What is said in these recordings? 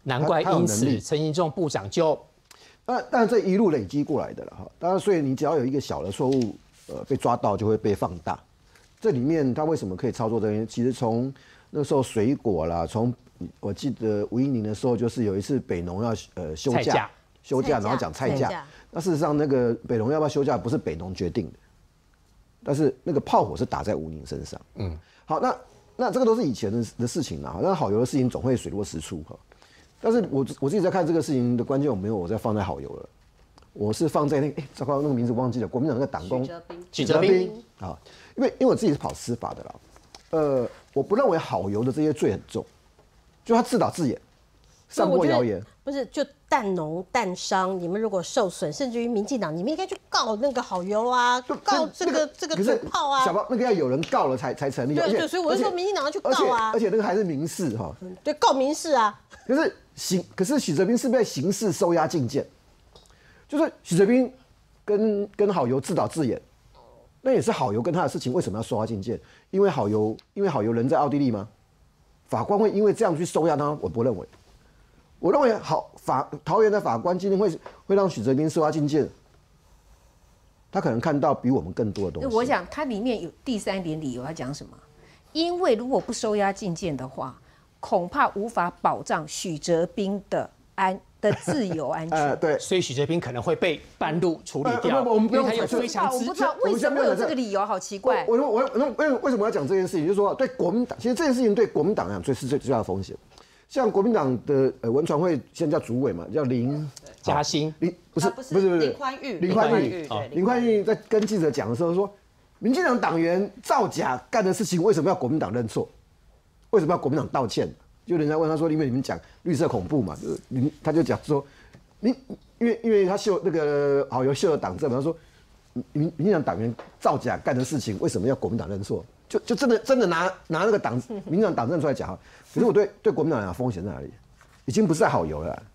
难怪因此陈时中部长就， 当然这一路累积过来的了哈。当然，所以你只要有一个小的错误，被抓到就会被放大。这里面他为什么可以操作这些？其实从那时候水果啦，从我记得吴音宁的时候，就是有一次北农要休假，然后讲菜价。那事实上，那个北农要不要休假，不是北农决定的，但是那个炮火是打在吴宁身上。好，那这个都是以前的事情啦。那好油的事情总会水落石出哈。但是我自己在看这个事情的关键，我没有我在放在好油了，我是放在糟糕，那个名字忘记了，国民党那个党工许哲斌啊，因为我自己是跑司法的啦，我不认为好油的这些罪很重，就他自导自演，散播谣言。 不是，就蛋农、蛋商，你们如果受损，甚至于民进党，你们应该去告那个好油啊，告这个嘴炮啊。 小包那个要有人告了才成立。 对，所以我就说民进党要去告啊。 而且那个还是民事哈。 对，告民事啊。 可是许哲斌是被刑事收押禁见，就是许哲斌跟好油自导自演，那也是好油跟他的事情，为什么要收押禁见？因为好油人在奥地利吗？法官会因为这样去收押他？我不认为。我认为桃园的法官今天会让许哲斌收押禁见，他可能看到比我们更多的东西。 我想他里面有第3点理由要讲什么？因为如果不收押禁见的话，恐怕无法保障许哲斌的自由安全。 对， 所以许哲斌可能会被半路处理掉。 我们不用他有非常我不知道为什么有这个理由，好奇怪。 为什么要讲这件事情？就是说，对国民党，其实这件事情对国民党来讲是最大的风险。像国民党的文传会现在叫主委嘛，叫林嘉欣， 不是林宽裕在跟记者讲的时候说，民进党党员造假干的事情，为什么要国民党认错？为什么要国民党道歉？就人家问他说，因为你们讲绿色恐怖嘛，他就讲说，因为他秀那个好油秀的党证嘛，他说民进党党员造假干的事情，为什么要国民党认错？就真的拿那个民进党党证出来讲。可是我对国民党讲风险在哪里？已经不是在好油了，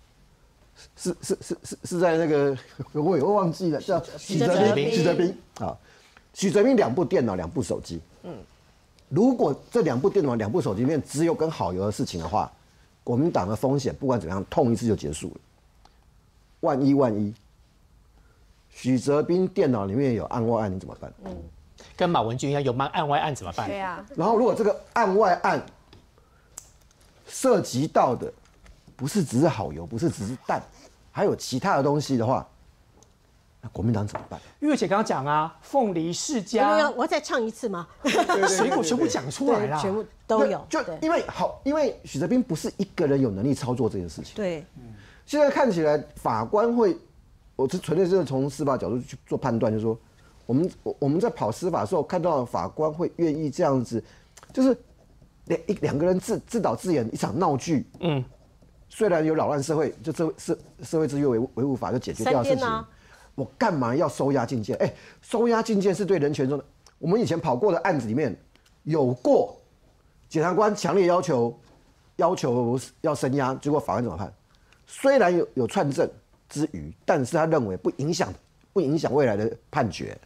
是在那个我也忘记了，叫许哲斌啊，许哲斌2部电脑2部手机。如果这2部电脑2部手机里面只有跟好油的事情的话，国民党的风险不管怎么样，痛一次就结束了。万一，许哲斌电脑里面有案外案，你怎么办？ 跟马文君一样有案外案怎么办？ 对啊。 然后如果这个案外案涉及到的不是只是好油，不是只是蛋，还有其他的东西的话，那国民党怎么办？ 玉慧姐刚刚讲啊，凤梨世家， 我要再唱一次吗？ 水果全部讲出来了， 全部都有。 就因为许哲斌不是一个人有能力操作这件事情。 对， 现在看起来法官会，我是纯粹是从司法角度去做判断，就是说，我们在跑司法的时候，看到法官会愿意这样子，就是两个人自导自演一场闹剧。虽然有扰乱社会，就社会秩序维护法就解决掉的事情。我干嘛要收押禁见？收押禁见是对人权中的。我们以前跑过的案子里面有过，检察官强烈要求要声押，结果法官怎么判？虽然有串证之余，但是他认为不影响未来的判决。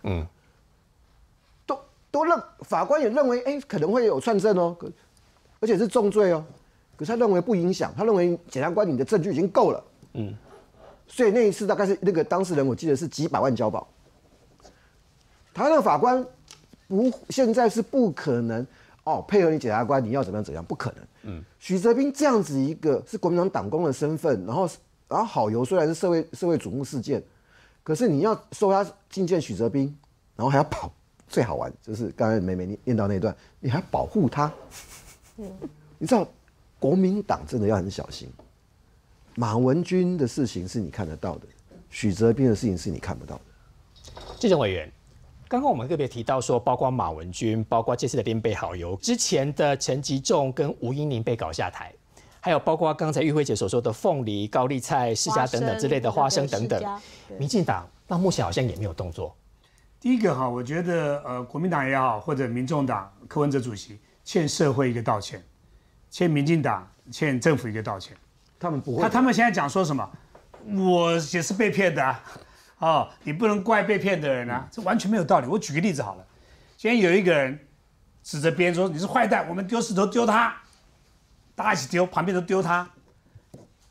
法官也认为，可能会有串证哦，而且是重罪哦。可是他认为不影响，他认为检察官你的证据已经够了。所以那一次大概是那个当事人，我记得是几百万交保。台湾的法官现在是不可能配合你检察官，你要怎么样，不可能。许哲斌这样子一个是国民党党工的身份，然后好油虽然是社会瞩目事件，可是你要收押禁见许哲斌，然后还要最好玩就是刚才美美念到那段，你还保护他。你知道国民党真的要很小心。马文君的事情是你看得到的，许哲斌的事情是你看不到的。 这种委员，刚刚我们特别提到说，包括马文君，包括这次的林北好油，之前的陈吉仲跟吴音宁被搞下台，还有包括刚才玉慧姐所说的凤梨、高丽菜、世家等等之类的花生等等，民进党到目前好像也没有动作。 第一个哈，我觉得国民党也好，或者民众党柯文哲主席欠社会一个道歉，欠民进党、欠政府一个道歉。 他们不会， 他们现在讲说什么？我也是被骗的啊！你不能怪被骗的人啊，这完全没有道理。我举个例子好了，今天有一个人指着别人说你是坏蛋，我们丢石头丢他，大家一起丢，旁边都丢他。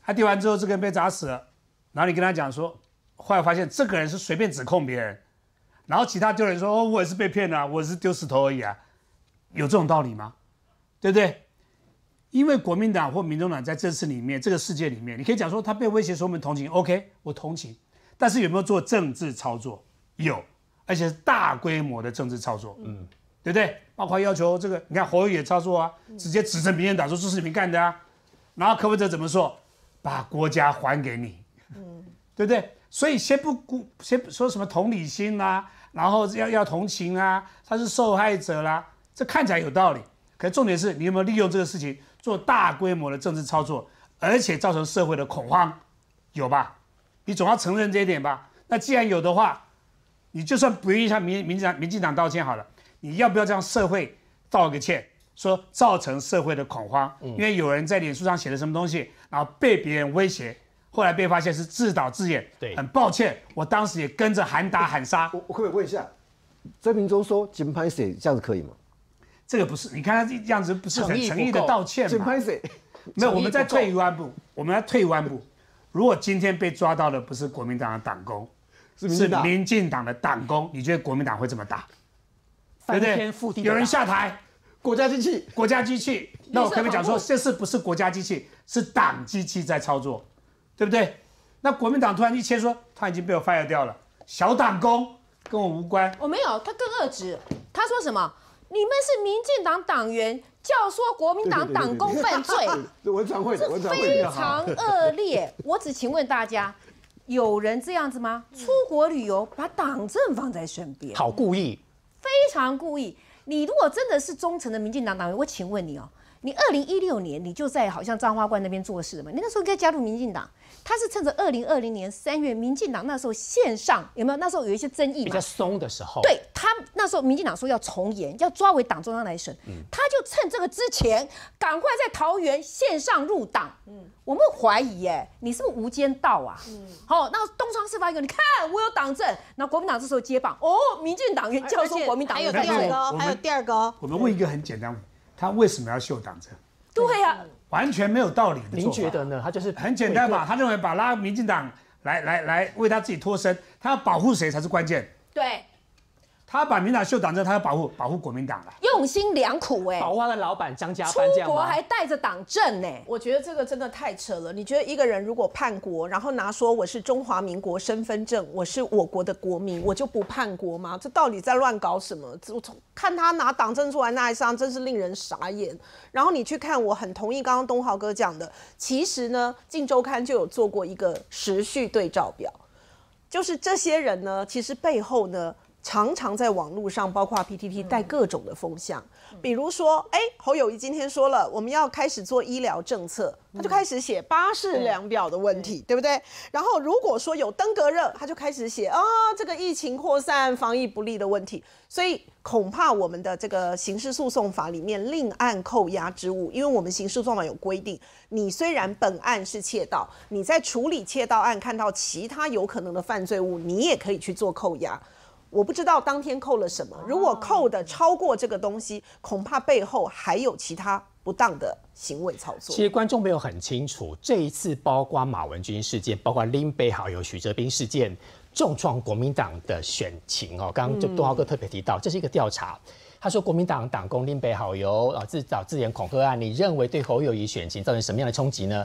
他丢完之后，这个人被砸死了，然后你跟他讲说，后来发现这个人是随便指控别人，然后其他丢人说，哦，我也是被骗啊，我也是丢石头而已啊，有这种道理吗？对不对？因为国民党或民众党在这次里面这个事件里面，你可以讲说他被威胁，说我们同情 ，OK， 我同情，但是有没有做政治操作？有，而且是大规模的政治操作，对不对？包括要求这个，你看侯友宜也操作啊，直接指证民进党说这是你们干的啊，然后柯文哲怎么说？把国家还给你，对不对？所以先说什么同理心啦，然后要同情啊，他是受害者啦，这看起来有道理，可是重点是你有没有利用这个事情做大规模的政治操作，而且造成社会的恐慌，有吧？你总要承认这一点吧？那既然有的话，你就算不愿意向民进党道歉好了，你要不要向社会道个歉？说造成社会的恐慌，因为有人在脸书上写了什么东西，然后被别人威胁，后来被发现是自导自演。 对， 很抱歉，我当时也跟着喊打喊杀。 我可不可以问一下，曾明忠说金拍谁这样子可以吗？ 这个不是，你看他这样子不是很诚意的道歉吗？ 金拍谁？ 没有，我们再退一万步，如果今天被抓到的不是国民党的党工，是民进党的党工，你觉得国民党会怎么打？对不对？有人下台。 国家机器， 那我可不可以讲说，这次不是国家机器，是党机器在操作，对不对？那国民党突然一签说他已经被我 fire 掉了，小党工跟我无关。 我没有，他更恶质，他说什么？你们是民进党党员，教唆国民党党工犯罪， 文传会的， 非常恶劣。我只请问大家，有人这样子吗？出国旅游把党证放在身边， 好故意， 非常故意。你如果真的是忠诚的民进党党员，我请问你哦，你2016年你就在好像彰化观那边做事嘛？你那时候应该加入民进党。他是趁着2020年3月，民进党那时候线上有没有？那时候有一些争议嘛， 比较松的时候。 对他那时候民进党说要从严，要抓回党中央来审，他就趁这个之前，赶快在桃园线上入党。我们怀疑你是不是无间道啊？好，那东窗事发一个，你看我有党证，然后国民党这时候接棒，哦，民进党员教唆国民党， 还有第二个哦，还有第二个哦。 我们问一个很简单问题，他为什么要秀党证？ 对呀， 完全没有道理的做法。 您觉得呢？他就是很简单嘛，他认为把拉民进党来为他自己脱身，他要保护谁才是关键？ 对。 他把民进党秀党证，他要保护国民党了， 用心良苦保护他的老板张家出班这样吗？ 国还带着党证呢。 我觉得这个真的太扯了。你觉得一个人如果叛国，然后拿说我是中华民国身份证，我是我国的国民，我就不叛国吗？这到底在乱搞什么？我看他拿党证出来那一张，真是令人傻眼。然后你去看，我很同意刚刚东豪哥讲的，其实呢，《镜周刊》就有做过一个时序对照表，就是这些人呢，其实背后呢，常常在网络上，包括 PTT 带各种的风向，比如说，侯友宜今天说了，我们要开始做医疗政策，他就开始写巴氏量表的问题，对不对？然后如果说有登革热，他就开始写这个疫情扩散、防疫不力的问题。所以恐怕我们的这个刑事诉讼法里面另案扣押之物，因为我们刑事诉讼法有规定，你虽然本案是窃盗，你在处理窃盗案看到其他有可能的犯罪物，你也可以去做扣押。我不知道当天扣了什么，如果扣的超过这个东西，恐怕背后还有其他不当的行为操作。 其实观众朋友很清楚，这一次包括马文君事件，包括林北好友许哲斌事件，重创国民党的选情哦。刚刚就东豪哥特别提到，这是一个调查。他说国民党党工林北好友自导自演恐吓案，你认为对侯友宜选情造成什么样的冲击呢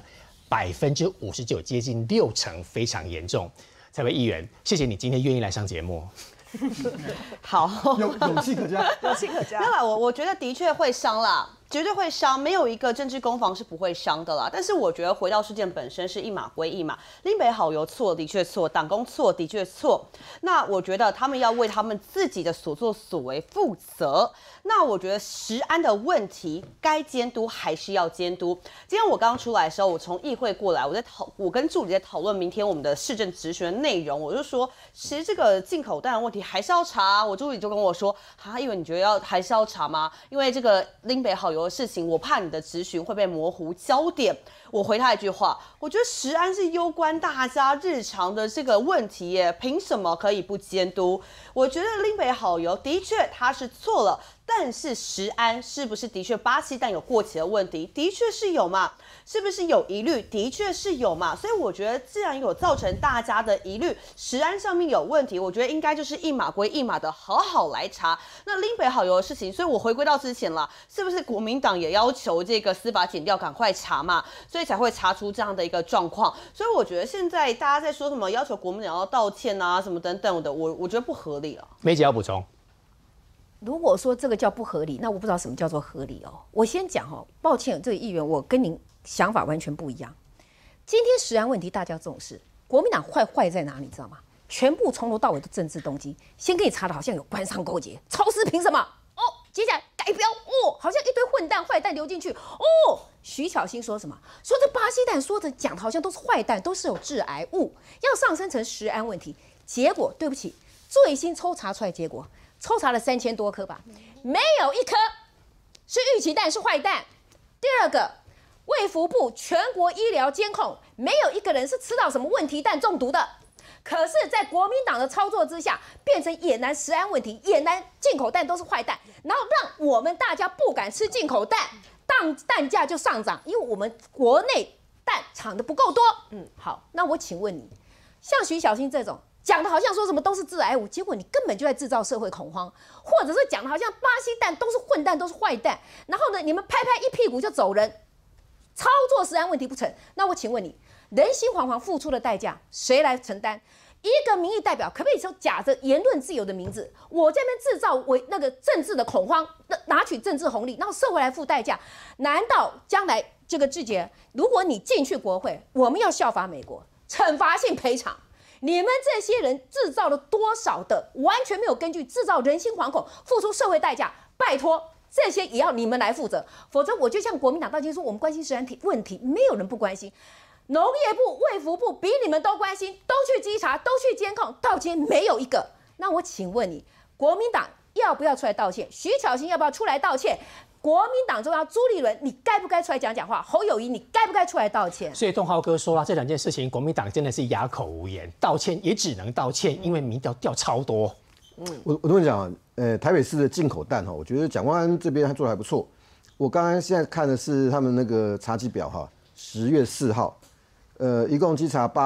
？59%，接近60%，非常严重。蔡委议员，谢谢你今天愿意来上节目。 好， 勇气可嘉， 勇气可嘉。 没有啦，我觉得的确会伤啦，绝对会伤，没有一个政治攻防是不会伤的啦。但是我觉得回到事件本身是一码归一码，林北好友错的确错，党工错的确错。那我觉得他们要为他们自己的所作所为负责。那我觉得食安的问题该监督还是要监督。今天我刚出来的时候，我从议会过来，我跟助理在讨论明天我们的市政质询的内容，我就说，其实这个进口蛋的问题还是要查。我助理就跟我说，因为你觉得还是要查吗？因为这个林北好友的事情，我怕你的质询会被模糊焦点。 我回他一句话，我觉得食安是攸关大家日常的这个问题耶，凭什么可以不监督？我觉得林北好油的确他是错了，但是食安是不是的确巴西蛋有过期的问题？的确是有嘛？是不是有疑虑？的确是有嘛？所以我觉得既然有造成大家的疑虑，食安上面有问题，我觉得应该就是一码归一码的好好来查。那林北好油的事情，所以我回归到之前了，是不是国民党也要求这个司法检调赶快查嘛？所以才会查出这样的一个状况。所以我觉得现在大家在说什么要求国民党要道歉啊，什么等等的，我觉得不合理了。 梅姐要补充。 如果说这个叫不合理，那我不知道什么叫做合理哦。我先讲哦，抱歉，这个议员我跟您想法完全不一样。今天食安问题大家重视，国民党坏在哪里，你知道吗？全部从头到尾的政治动机，先给你查的好像有官商勾结，超市凭什么？哦，接下来改标哦，好像一堆混蛋坏蛋流进去哦。徐巧芯说什么？说这巴西蛋说的讲的好像都是坏蛋，都是有致癌物，要上升成食安问题。结果对不起，最新抽查出来结果。抽查了3000多颗吧，没有一颗是预期蛋是坏蛋。第二个，卫福部全国医疗监控，没有一个人是吃到什么问题蛋中毒的。可是，在国民党的操作之下，变成也南食安问题，也南进口蛋都是坏蛋，然后让我们大家不敢吃进口蛋，蛋价就上涨，因为我们国内蛋产的不够多。好，那我请问你，像徐巧芯这种。讲的好像说什么都是致癌物，结果你根本就在制造社会恐慌，或者是讲的好像巴西蛋都是混蛋，都是坏蛋，然后呢，你们拍一屁股就走人，操作食安问题不成。那我请问你，人心惶惶付出的代价谁来承担？一个民意代表可不可以说假着言论自由的名字，我这边制造为那个政治的恐慌，拿取政治红利，然后社会来付代价？难道将来这个志杰，如果你进去国会，我们要效法美国，惩罚性赔偿？你们这些人制造了多少的完全没有根据，制造人心惶恐，付出社会代价？拜托，这些也要你们来负责，否则我就像国民党道歉说我们关心食安问题，没有人不关心。农业部、卫福部比你们都关心，都去稽查，都去监控，到今天没有一个。那我请问你，国民党要不要出来道歉？徐巧芯要不要出来道歉？国民党中央朱立伦，你该不该出来讲话？侯友宜，你该不该出来道歉？ 所以栋浩哥说了，这2件事情，国民党真的是哑口无言，道歉也只能道歉，因为民调掉超多。 我跟你讲，台北市的进口蛋哈，我觉得蒋万安这边他做的还不错。我刚刚现在看的是他们那个查稽表哈，10月4号，一共稽查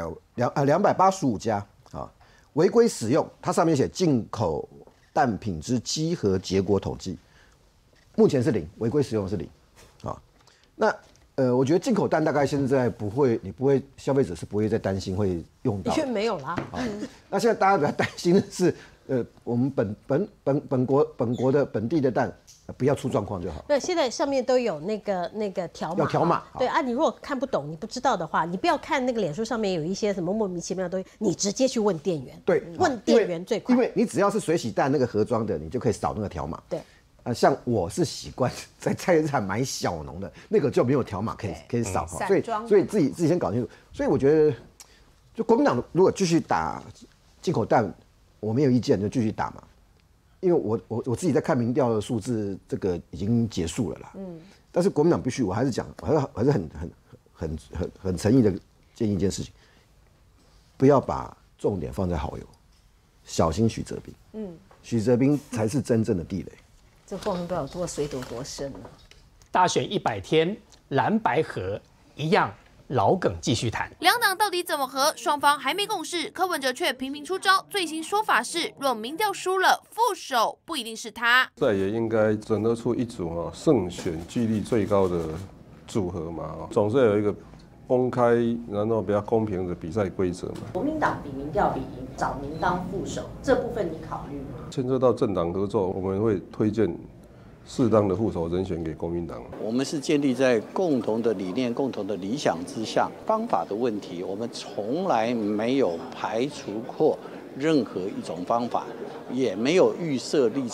285家啊，违规使用，它上面写进口蛋品质稽核结果统计。目前是0，违规使用是0，啊，那我觉得进口蛋大概现在不会，消费者是不会再担心会用到， 因为没有啦。 那现在大家比较担心的是，我们本国的本地的蛋不要出状况就好。 那现在上面都有那个条码， 有条码。 对啊，你如果看不懂，你不知道的话，你不要看那个脸书上面有一些什么莫名其妙的东西，你直接去问店员。 对， 问店员最快。 因为你只要是水洗蛋那个盒装的，你就可以扫那个条码。 对。 像我是习惯在菜市场买小农的那个就没有条码可以扫，所以自己先搞清楚。所以我觉得，就国民党如果继续打进口蛋，我没有意见就继续打嘛。因为我自己在看民调的数字，这个已经结束了啦。但是国民党必须，我还是讲，还是很诚意的建议一件事情，不要把重点放在好友，小心许哲彬。许哲彬才是真正的地雷。 这后面不知道多水多深了。 大选100天，蓝白合一样，老梗继续谈。 两党到底怎么合？双方还没共识，柯文哲却频频出招。最新说法是，若民调输了，副手不一定是他。 再也应该整合出一组胜选几率最高的组合嘛，总是有一个公开然后比较公平的比赛规则嘛。 国民党比民调比赢，找民当副手，这部分你考虑吗？ 牵涉到政党合作，我们会推荐适当的副手人选给国民党。 我们是建立在共同的理念、共同的理想之下，方法的问题，我们从来没有排除过任何一种方法，也没有预设立场。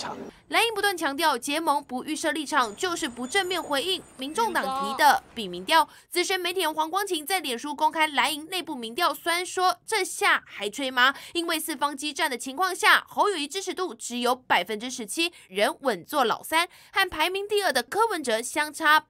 蓝营不断强调结盟不预设立场，就是不正面回应民众党提的比民调。资深媒体人黄光芹在脸书公开蓝营内部民调，虽然说这下还吹吗？因为四方激战的情况下，侯友宜支持度只有17%，仍稳坐老三，和排名第2的柯文哲相差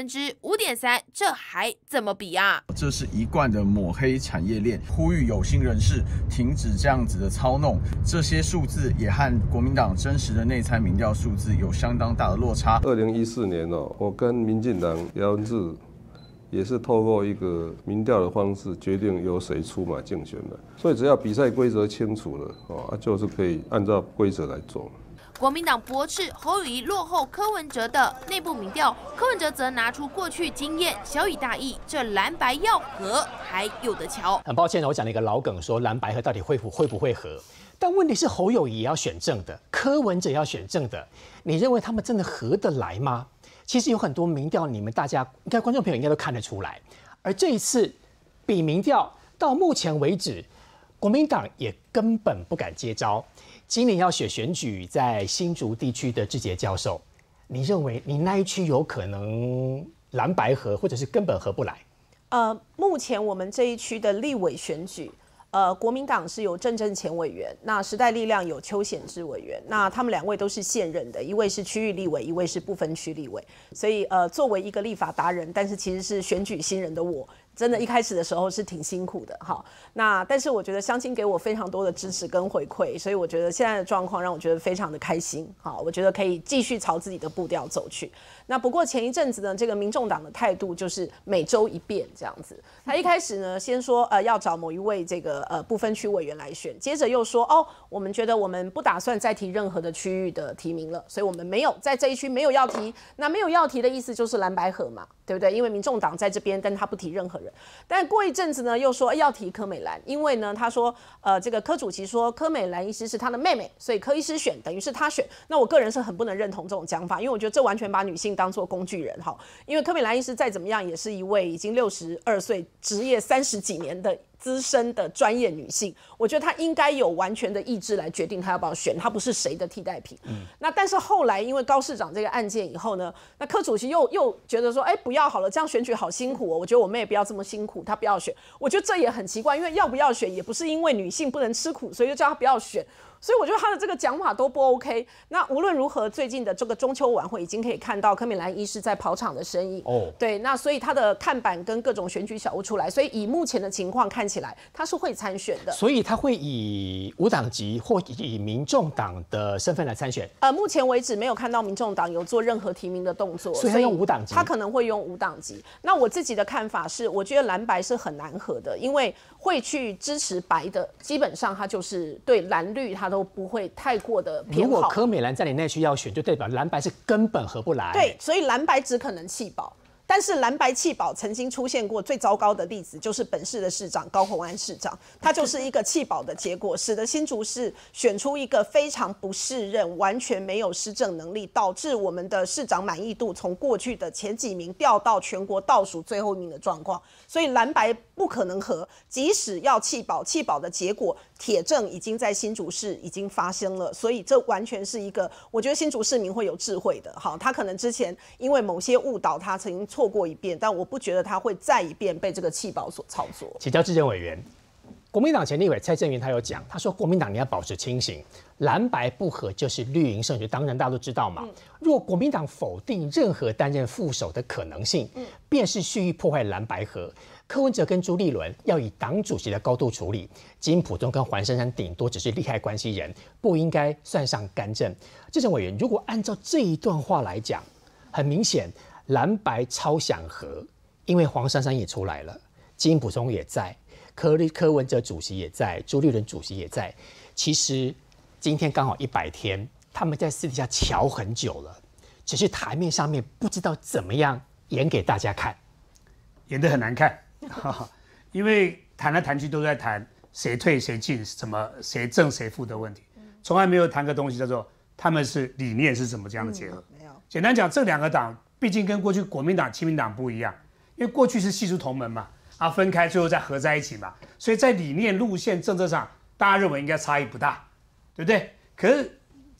5.3%，这还怎么比啊？ 这是一贯的抹黑产业链，呼吁有心人士停止这样子的操弄。这些数字也和国民党真实的内参民调数字有相当大的落差。 2014年我跟民进党姚文智也是透过一个民调的方式决定由谁出马竞选的，所以只要比赛规则清楚了，就是可以按照规则来做。 国民党驳斥侯友宜落后柯文哲的内部民调，柯文哲则拿出过去经验，小以大义，这蓝白要合还有得瞧。 很抱歉，我讲了一个老梗，说蓝白合到底会不会合？但问题是侯友宜也要选正的，柯文哲也要选正的，你认为他们真的合得来吗？其实有很多民调，你们大家应该观众朋友应该都看得出来。而这一次比民调到目前为止，国民党也根本不敢接招。今年要选举在新竹地区的志杰教授，你认为你那一区有可能蓝白合，或者是根本合不来？ 目前我们这一区的立委选举，国民党是有郑正前委员，那时代力量有邱显智委员，那他们2位都是现任的，一位是区域立委，一位是不分区立委，所以作为一个立法达人，但是其实是选举新人的我。真的，一开始的时候是挺辛苦的，好，那但是我觉得乡亲给我非常多的支持跟回馈，所以我觉得现在的状况让我觉得非常的开心，好，我觉得可以继续朝自己的步调走去。那不过前一阵子呢，这个民众党的态度就是每周一变这样子。他一开始呢，先说要找某一位这个不分区委员来选，接着又说我们觉得我们不打算再提任何的区域的提名了，所以我们没有在这一区没有要提。那没有要提的意思就是蓝白合嘛，对不对？因为民众党在这边，但他不提任何人。但过一阵子呢，又说要提柯美兰，因为呢，他说这个柯主席说柯美兰医师是他的妹妹，所以柯医师选等于是他选。那我个人是很不能认同这种讲法，因为我觉得这完全把女性当作工具人哈。因为柯美兰医师再怎么样也是一位已经62岁、职业30几年的资深的专业女性，我觉得她应该有完全的意志来决定她要不要选，她不是谁的替代品。那但是后来因为高市长这个案件以后呢，那柯主席又觉得说，不要好了，这样选举好辛苦哦，我觉得我妹也不要这么辛苦，她不要选。我觉得这也很奇怪，因为要不要选也不是因为女性不能吃苦，所以就叫她不要选。所以我觉得他的这个讲法都不 OK。那无论如何，最近的这个中秋晚会已经可以看到柯美兰医师在跑场的身影。对，那所以他的看板跟各种选举小物出来，所以以目前的情况看起来，他是会参选的。 所以他会以无党籍或以民众党的身份来参选。 目前为止没有看到民众党有做任何提名的动作， 所以他用无党籍。 他可能会用无党籍。那我自己的看法是，我觉得蓝白是很难合的，因为会去支持白的，基本上他就是对蓝绿他都不会太过的偏好。 如果柯美兰在你那区要选，就代表蓝白是根本合不来。 对，所以蓝白只可能弃保。但是蓝白弃保曾经出现过最糟糕的例子，就是本市的市长高虹安市长，他就是一个弃保的结果，使得新竹市选出一个非常不适任、完全没有施政能力，导致我们的市长满意度从过去的前几名掉到全国倒数最后一名的状况。所以蓝白不可能合，即使要弃保，弃保的结果铁证已经在新竹市已经发生了，所以这完全是一个，我觉得新竹市民会有智慧的，好，他可能之前因为某些误导，他曾经错过一遍，但我不觉得他会再一遍被这个弃保所操作。 请教志仁委员，国民党前立委蔡正元他有讲，他说国民党你要保持清醒，蓝白不合就是绿营胜选，当然大家都知道嘛。如果国民党否定任何担任副手的可能性，便是蓄意破坏蓝白合。柯文哲跟朱立伦要以党主席的高度处理，金溥中跟黄珊珊顶多只是利害关系人，不应该算上干政。志仁委员，如果按照这一段话来讲，很明显蓝白超想合，因为黄珊珊也出来了，金溥中也在，柯文哲主席也在，朱立伦主席也在。其实今天刚好100天，他们在私底下瞧很久了，只是台面上面不知道怎么样演给大家看， 演得很难看。因为谈来谈去都在谈谁退谁进，什么谁正谁负的问题，从来没有谈个东西叫做他们是理念是怎么这样的结合。 没有， 简单讲，这两个党毕竟跟过去国民党、亲民党不一样，因为过去是系出同门嘛，分开最后再合在一起嘛，所以在理念、路线、政策上，大家认为应该差异不大，对不对？可是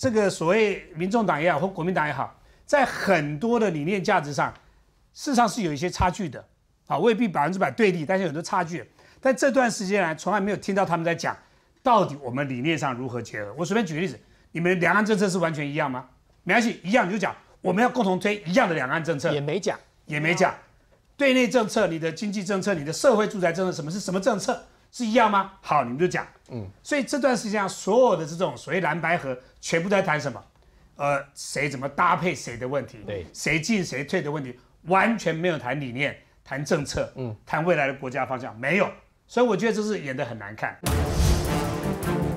这个所谓民众党也好或国民党也好，在很多的理念价值上，事实上是有一些差距的啊，未必100%对立，但是有很多差距。但这段时间来，从来没有听到他们在讲到底我们理念上如何结合。我随便举个例子，你们两岸政策是完全一样吗？没关系，一样你就讲我们要共同推一样的两岸政策， 也没讲。 对内政策、你的经济政策、你的社会住宅政策，什么政策是一样吗？好，你们就讲。所以这段时间上，所有的这种所谓蓝白合，全部在谈什么？谁怎么搭配谁的问题， 对， 谁进谁退的问题，完全没有谈理念、谈政策，谈未来的国家方向，没有。所以我觉得这是演得很难看。